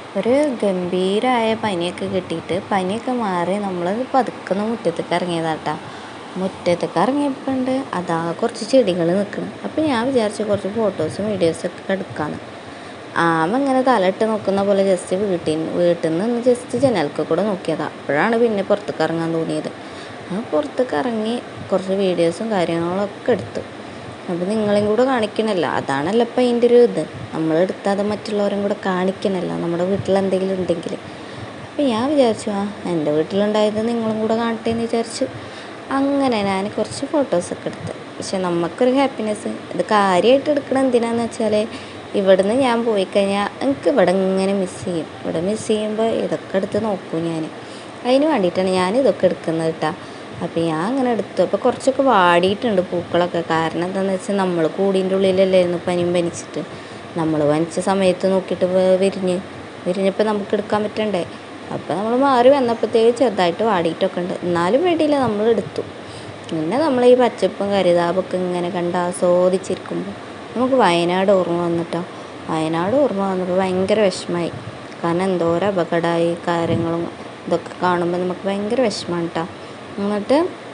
ഒരു ഗംഭീരമായ പനിയൊക്കെ കിട്ടിയിട്ട് പനിയൊക്കെ മാറി നമ്മൾ പതുക്കെ മുറ്റത്തേക്ക് ഇറങ്ങിയതാട്ടാ. മുറ്റത്തേക്ക് ഇറങ്ങിയപ്പോൾ ഉണ്ട് അതാ കുറച്ച് ചെടികൾ നിൽക്കണം. അപ്പോൾ ഞാൻ വിചാരിച്ചു കുറച്ച് ഫോട്ടോസും വീഡിയോസൊക്കെ എടുക്കാമെന്ന്. ആമ ഇങ്ങനെ തലയിട്ട് നോക്കുന്ന പോലെ ജസ്റ്റ് വീട്ടിൽ നിന്ന് ജസ്റ്റ് ജനൽക്ക് കൂടെ നോക്കിയതാണ്. അപ്പോഴാണ് പിന്നെ പുറത്തേക്ക് ഇറങ്ങാൻ തോന്നിയത്. ആ പുറത്തേക്ക് ഇറങ്ങി കുറച്ച് വീഡിയോസും കാര്യങ്ങളൊക്കെ എടുത്തു. അപ്പോൾ നിങ്ങളെയും കൂടെ കാണിക്കണമല്ലോ, അതാണല്ലോ ഇപ്പം അതിൻ്റെ ഒരു ഇത്. നമ്മളെടുത്താതെ മറ്റുള്ളവരും കൂടെ കാണിക്കണമല്ലോ നമ്മുടെ വീട്ടിലെന്തെങ്കിലും ഉണ്ടെങ്കിൽ. അപ്പോൾ ഞാൻ വിചാരിച്ചു എൻ്റെ വീട്ടിലുണ്ടായത് നിങ്ങളും കൂടെ കാണട്ടെ എന്ന് വിചാരിച്ചു. അങ്ങനെ ഞാൻ കുറച്ച് ഫോട്ടോസൊക്കെ എടുത്ത്. പക്ഷെ നമുക്കൊരു ഹാപ്പിനെസ് ഇത് കാര്യമായിട്ട് എടുക്കണം എന്തിനാന്ന് വെച്ചാൽ ഇവിടുന്ന് ഞാൻ പോയി കഴിഞ്ഞാൽ എനിക്ക് ഇവിടെ ഇങ്ങനെ മിസ് ചെയ്യും. ഇവിടെ മിസ് ചെയ്യുമ്പോൾ ഇതൊക്കെ എടുത്ത് നോക്കും ഞാൻ. അതിന് വേണ്ടിയിട്ടാണ് ഞാൻ ഇതൊക്കെ എടുക്കുന്നത് കേട്ടോ. അപ്പോൾ ഞാൻ അങ്ങനെ എടുത്തു. അപ്പോൾ കുറച്ചൊക്കെ വാടിയിട്ടുണ്ട് പൂക്കളൊക്കെ. കാരണം എന്താണെന്ന് വെച്ചാൽ നമ്മൾ കൂടിൻ്റെ ഉള്ളിലല്ലായിരുന്നു പനിയും പനിച്ചിട്ട്. നമ്മൾ പനിച്ച സമയത്ത് നോക്കിയിട്ട് വിരിഞ്ഞപ്പോൾ നമുക്ക് എടുക്കാൻ പറ്റണ്ടേ. അപ്പോൾ നമ്മൾ മാറി വന്നപ്പോഴത്തേക്ക് ചെറുതായിട്ട് വാടിയിട്ടൊക്കെ ഉണ്ട്. എന്നാലും വേണ്ടിയില്ല, നമ്മൾ എടുത്തു. പിന്നെ നമ്മൾ ഈ പച്ചപ്പും കരിതാപൊക്കെ ഇങ്ങനെ കണ്ട് ആസ്വദിച്ചിരിക്കുമ്പോൾ നമുക്ക് വയനാട് ഓർമ്മ വന്നിട്ടോ. വയനാട് ഓർമ്മ വന്നപ്പോൾ ഭയങ്കര വിഷമമായി. കാരണം എന്തോരം അപകടമായി കാര്യങ്ങളും ഇതൊക്കെ കാണുമ്പോൾ നമുക്ക് ഭയങ്കര വിഷമമാണ് കേട്ടോ. എന്നിട്ട്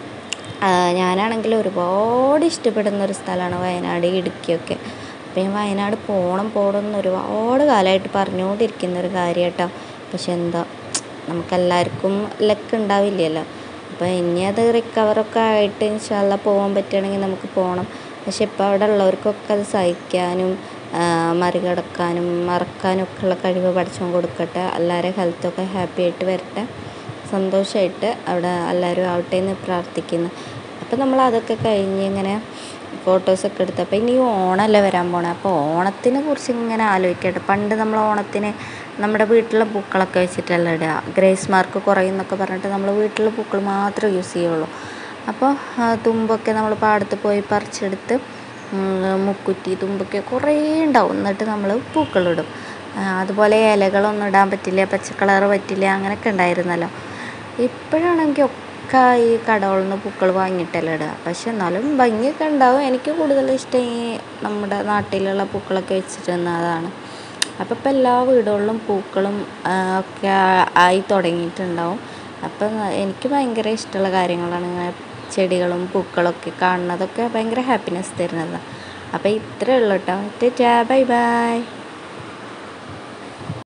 ഞാനാണെങ്കിൽ ഒരുപാട് ഇഷ്ടപ്പെടുന്ന ഒരു സ്ഥലമാണ് വയനാട്, ഇടുക്കിയൊക്കെ. അപ്പോൾ ഞാൻ വയനാട് പോകണം എന്ന് ഒരുപാട് കാലമായിട്ട് പറഞ്ഞുകൊണ്ടിരിക്കുന്ന ഒരു കാര്യം കേട്ടോ. പക്ഷെ എന്താ നമുക്കെല്ലാവർക്കും ലക്ക് ഉണ്ടാവില്ലല്ലോ. അപ്പോൾ ഇനി അത് റിക്കവറൊക്കെ ആയിട്ട് ഇൻഷാ അല്ലാഹ് പോകാൻ പറ്റുകയാണെങ്കിൽ നമുക്ക് പോകണം. പക്ഷെ ഇപ്പോൾ അവിടെ ഉള്ളവർക്കൊക്കെ അത് സഹിക്കാനും മറികടക്കാനും മറക്കാനും ഒക്കെ ഉള്ള കഴിവ് പടച്ചോൻ കൊടുക്കട്ടെ. എല്ലാവരും ഹെൽത്തൊക്കെ ഹാപ്പി ആയിട്ട് വരട്ടെ, സന്തോഷമായിട്ട് അവിടെ എല്ലാവരും ആവട്ടെ എന്ന് പ്രാർത്ഥിക്കുന്നു. അപ്പോൾ നമ്മൾ അതൊക്കെ കഴിഞ്ഞ് ഇങ്ങനെ ഫോട്ടോസൊക്കെ എടുത്തപ്പോൾ ഇനി ഓണമല്ലേ വരാൻ പോണേ. അപ്പോൾ ഓണത്തിനെ കുറിച്ച് ഇങ്ങനെ ആലോചിക്കട്ടെ. പണ്ട് നമ്മൾ ഓണത്തിന് നമ്മുടെ വീട്ടിലെ പൂക്കളൊക്കെ വെച്ചിട്ടല്ല ഇടുക. ഗ്രേസ് മാർക്ക് കുറയുന്നൊക്കെ പറഞ്ഞിട്ട് നമ്മൾ വീട്ടിലെ പൂക്കൾ മാത്രമേ യൂസ് ചെയ്യുള്ളൂ. അപ്പോൾ തുമ്പൊക്കെ നമ്മൾ പാടത്ത് പോയി പറിച്ചെടുത്ത് മുക്കുറ്റി തുമ്പൊക്കെ കുറേ ഉണ്ടാവും. എന്നിട്ട് നമ്മൾ പൂക്കളിടും. അതുപോലെ ഇലകളൊന്നും ഇടാൻ പറ്റില്ല, പച്ചക്കളറ് പറ്റില്ല, അങ്ങനെയൊക്കെ ഉണ്ടായിരുന്നല്ലോ. ഇപ്പോഴാണെങ്കിൽ ഒക്കെ ഈ കടകളിൽ നിന്ന് പൂക്കൾ വാങ്ങിയിട്ടല്ല ഇടുക. പക്ഷെ എന്നാലും ഭംഗിയൊക്കെ ഉണ്ടാവും. എനിക്ക് കൂടുതൽ ഇഷ്ടം ഈ നമ്മുടെ നാട്ടിലുള്ള പൂക്കളൊക്കെ വെച്ചിട്ടുന്നതാണ്. അപ്പോൾ ഇപ്പോൾ എല്ലാ വീടുകളിലും പൂക്കളും ഒക്കെ ആയി തുടങ്ങിയിട്ടുണ്ടാവും. അപ്പം എനിക്ക് ഭയങ്കര ഇഷ്ടമുള്ള കാര്യങ്ങളാണ് ഇങ്ങനെ ചെടികളും പൂക്കളൊക്കെ കാണുന്നതൊക്കെ ഭയങ്കര ഹാപ്പിനെസ് തരുന്നതാണ്. അപ്പോൾ ഇത്രയേ ഉള്ളൂ കേട്ടോ. Bye by.